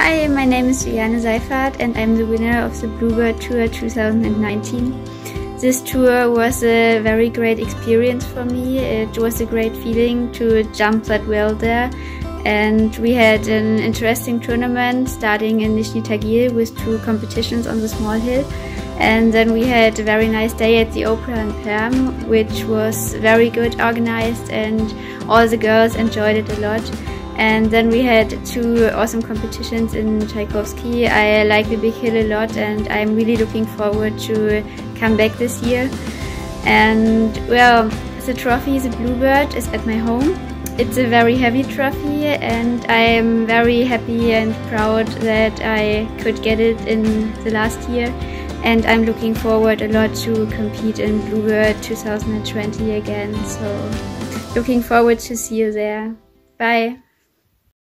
Hi, my name is Juliane Seifert and I'm the winner of the Bluebird Tour 2019. This tour was a very great experience for me. It was a great feeling to jump that well there. And we had an interesting tournament starting in Nizhny Tagil with 2 competitions on the small hill. And then we had a very nice day at the Opera in Perm, which was very good organized and all the girls enjoyed it a lot. And then we had 2 awesome competitions in Tchaikovsky. I like the big hill a lot and I'm really looking forward to come back this year. And well, the trophy, the Bluebird, is at my home. It's a very heavy trophy and I am very happy and proud that I could get it in the last year. And I'm looking forward a lot to compete in Bluebird 2020 again. So looking forward to see you there. Bye.